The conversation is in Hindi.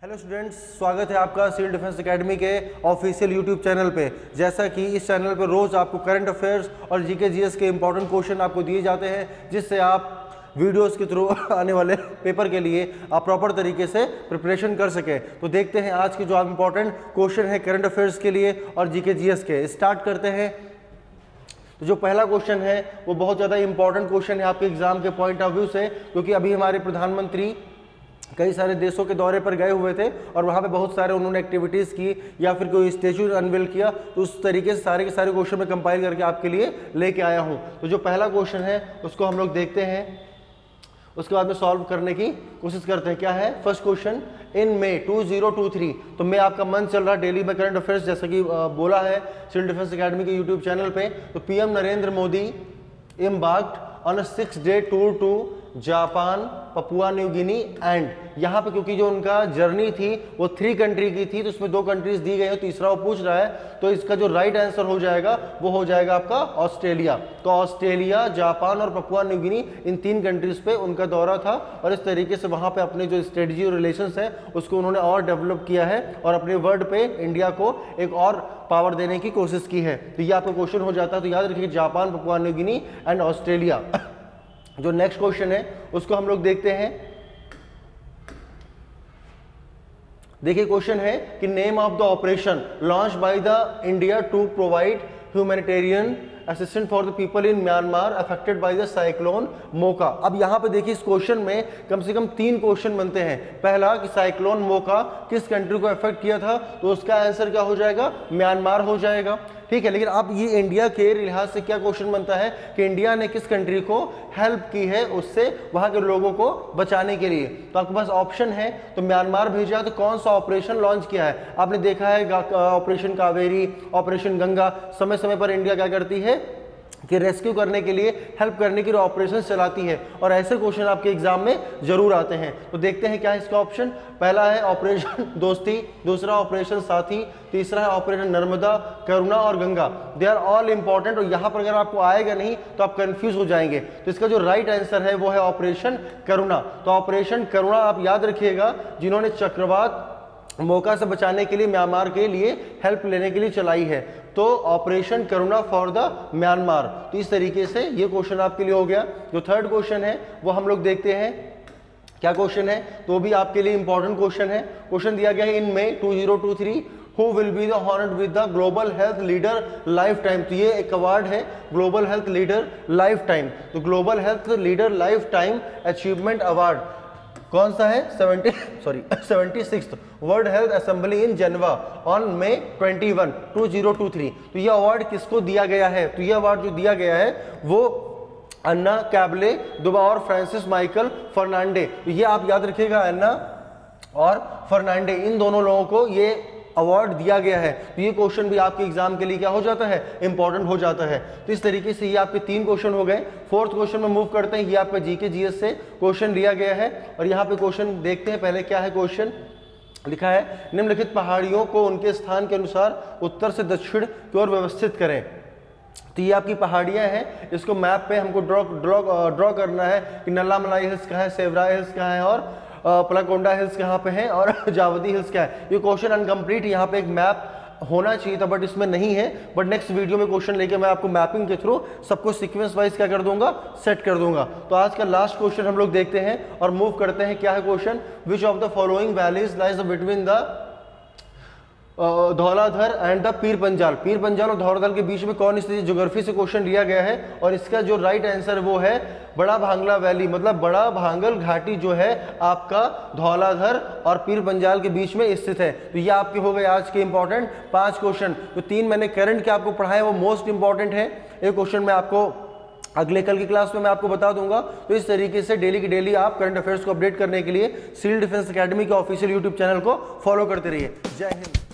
हेलो स्टूडेंट्स, स्वागत है आपका सिविल डिफेंस एकेडमी के ऑफिशियल यूट्यूब चैनल पे। जैसा कि इस चैनल पे रोज़ आपको करंट अफेयर्स और जीके जीएस के इंपॉर्टेंट क्वेश्चन आपको दिए जाते हैं, जिससे आप वीडियोस के थ्रू आने वाले पेपर के लिए आप प्रॉपर तरीके से प्रिपरेशन कर सकें। तो देखते हैं आज के जो आप इंपॉर्टेंट क्वेश्चन है करंट अफेयर्स के लिए और जीके जीएस के। स्टार्ट करते हैं। तो जो पहला क्वेश्चन है वो बहुत ज़्यादा इंपॉर्टेंट क्वेश्चन है आपके एग्जाम के पॉइंट ऑफ व्यू से, क्योंकि अभी हमारे प्रधानमंत्री कई सारे देशों के दौरे पर गए हुए थे और वहाँ पे बहुत सारे उन्होंने एक्टिविटीज़ की या फिर कोई स्टैच्यू अनवेल किया। तो उस तरीके से सारे के सारे क्वेश्चन मैं कंपाइल करके आपके लिए लेके आया हूँ। तो जो पहला क्वेश्चन है उसको हम लोग देखते हैं, उसके बाद में सॉल्व करने की कोशिश करते हैं। क्या है फर्स्ट क्वेश्चन? इन मई 2023, तो मैं आपका मंथ चल रहा डेली में करंट अफेयर्स, जैसा कि बोला है सिविल डिफेंस एकेडमी के यूट्यूब चैनल पे। तो PM Narendra Modi embarked on a 6-day tour to Japan, Papua New Guinea and, यहाँ पे क्योंकि जो उनका जर्नी थी वो 3 कंट्री की थी, तो उसमें 2 कंट्रीज दी गई है, तीसरा वो पूछ रहा है। तो इसका जो राइट आंसर हो जाएगा वो हो जाएगा आपका ऑस्ट्रेलिया। तो ऑस्ट्रेलिया, जापान और पपुआ न्यू गिनी, इन 3 कंट्रीज पे उनका दौरा था और इस तरीके से वहाँ पे अपने जो स्ट्रेटजी और रिलेशंस है उसको उन्होंने और डेवलप किया है और अपने वर्ल्ड पे इंडिया को एक और पावर देने की कोशिश की है। तो ये आपका क्वेश्चन हो जाता है। तो याद रखिए Japan, Papua New Guinea and Australia. जो नेक्स्ट क्वेश्चन है उसको हम लोग देखते हैं। देखिए क्वेश्चन है कि name of the operation launch by the India to provide humanitarian assistant for the people in Myanmar affected by the cyclone Mocha. अब यहाँ पे देखिए इस क्वेश्चन में कम से कम 3 क्वेश्चन बनते हैं। पहला कि साइक्लोन मोका किस कंट्री को अफेक्ट किया था, तो उसका आंसर क्या हो जाएगा? म्यांमार हो जाएगा। ठीक है, लेकिन अब ये इंडिया के लिहाज से क्या क्वेश्चन बनता है कि इंडिया ने किस कंट्री को हेल्प की है उससे वहां के लोगों को बचाने के लिए। तो आपके पास ऑप्शन है, तो म्यांमार भेजा, तो कौन सा ऑपरेशन लॉन्च किया है? आपने देखा है ऑपरेशन कावेरी, ऑपरेशन गंगा, समय समय पर इंडिया क्या करती है कि रेस्क्यू करने के लिए, हेल्प करने के लिए ऑपरेशन चलाती है, और ऐसे क्वेश्चन आपके एग्जाम में जरूर आते हैं। तो देखते हैं क्या है इसका ऑप्शन। पहला है ऑपरेशन दोस्ती, दूसरा ऑपरेशन साथी, तीसरा है ऑपरेशन नर्मदा, करुणा और Ganga. They are all important, और यहाँ पर अगर आपको आएगा नहीं तो आप कंफ्यूज हो जाएंगे। तो इसका जो राइट आंसर है वो है ऑपरेशन करुणा। तो ऑपरेशन करुणा आप याद रखिएगा, जिन्होंने चक्रवात मोका से बचाने के लिए म्यांमार के लिए हेल्प लेने के लिए चलाई है। तो operation Karuna for the Myanmar. तो इस तरीके से ये क्वेश्चन आपके लिए हो गया। जो थर्ड क्वेश्चन है वो हम लोग देखते हैं क्या क्वेश्चन है, तो भी आपके लिए इंपॉर्टेंट क्वेश्चन है। क्वेश्चन दिया गया है in May 2023 who will be the honoured with the global health leader lifetime. तो ये एक अवार्ड है global health leader lifetime. तो global health leader lifetime achievement award कौन सा है? 76th world health assembly in Geneva on May 21, 2023। तो ये अवार्ड किसको दिया गया है? तो ये अवार्ड जो दिया गया है वो अन्ना कैबले दुबा और फ्रांसिस माइकल फर्नांडे। तो ये आप याद रखिएगा, अन्ना और फर्नांडे, इन दोनों लोगों को ये अवार्ड दिया गया है। तो ये क्वेश्चन भी आपके एग्जाम के लिए क्या हो जाता है? इंपॉर्टेंट हो जाता है। तो इस तरीके से ये आपके 3 क्वेश्चन हो गए। फोर्थ क्वेश्चन में मूव करते हैं। ये आपका जीके जीएस से क्वेश्चन लिया गया है और यहाँ पे क्वेश्चन देखते हैं। पहले क्या है क्वेश्चन? लिखा है निम्नलिखित पहाड़ियों को उनके स्थान के अनुसार उत्तर से दक्षिण की ओर व्यवस्थित करें। तो ये आपकी पहाड़ियाँ हैं, इसको मैप पे हमको ड्रॉ करना है कि नल्ला मलाई हिल्स कहाँ है, सेवरा हिल्स कहाँ है और पलाकोंडा हिल्स कहाँ पे हैं और जावदी हिल्स क्या है। ये क्वेश्चन अनकम्प्लीट, यहाँ पे एक मैप होना चाहिए था बट इसमें नहीं है। बट नेक्स्ट वीडियो में क्वेश्चन लेके मैं आपको मैपिंग के थ्रू सबको सीक्वेंस वाइज क्या कर दूंगा? सेट कर दूंगा। तो आज का लास्ट क्वेश्चन हम लोग देखते हैं और मूव करते हैं। क्या है question? Which of the following valleys lies between the Dhauladhar and the Pir Panjal. Pir Panjal और धौलाधर के बीच में कौन स्थित? ज्योग्राफी से क्वेश्चन लिया गया है और इसका जो राइट आंसर वो है बड़ा भांगला वैली, मतलब बड़ा भांगल घाटी जो है आपका धौलाधर और पीर पंजाल के बीच में स्थित है। तो ये आपके हो गए आज के इंपॉर्टेंट 5 क्वेश्चन। तो 3 मैंने करंट के आपको पढ़ाए वो मोस्ट इंपॉर्टेंट है। एक क्वेश्चन मैं आपको अगले कल की क्लास में मैं आपको बता दूंगा। तो इस तरीके से डेली की डेली आप करंट अफेयर्स को अपडेट करने के लिए सिविल डिफेंस एकेडमी के ऑफिशियल यूट्यूब चैनल को फॉलो करते रहिए। जय हिंद।